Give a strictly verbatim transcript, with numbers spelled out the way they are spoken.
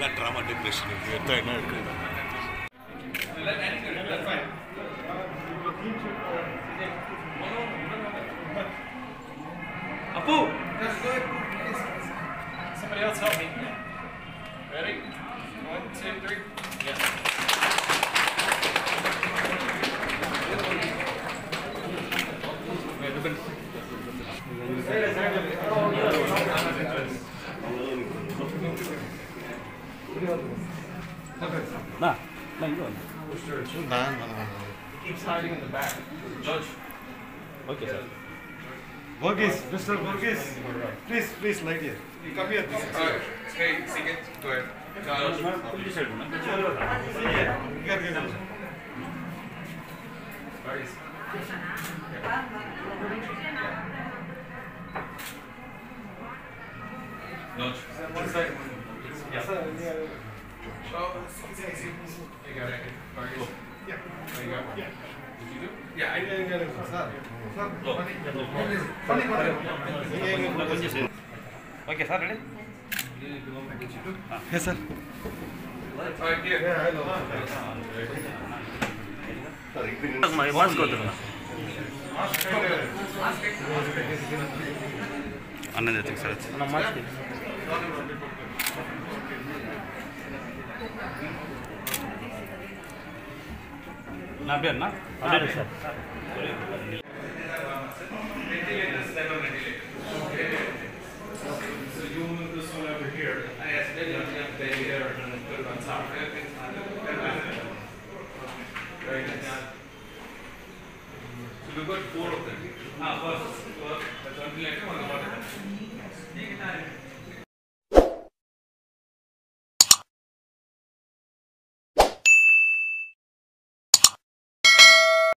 ಎಲ್ಲ drama decoration ಇರ್ತಾ ಇನ್ನೂ ಇಟ್ಕೊಂಡು Apu! Somebody else help me. Ready? One, two, three. Yeah. Nah, nah, you go. Nah, nah, nah. He keeps hiding in the back. Judge. Okay, sir. Burgess, Mister Burgess, please, please, light here. Come here. This is Alright. Hey, sing it. Go ahead. Judge. here. Here, here. Burgess. Judge. Yes. Oh, it's easy. You got it. Burgess. Yeah. There you go. Yeah. Did you do? Yeah, I did. Sir, sir, funny, funny. Okay, sir, ready? Yes, sir. Alright, here. Yeah, I know. My mask go to Another thing, sir. No mask. Na beer na? Beer sir. So you move this one over here. I asked Billy on the day here and then put it on top. Very nice. So we've got four of them. Ah, first, first, that's one like one of the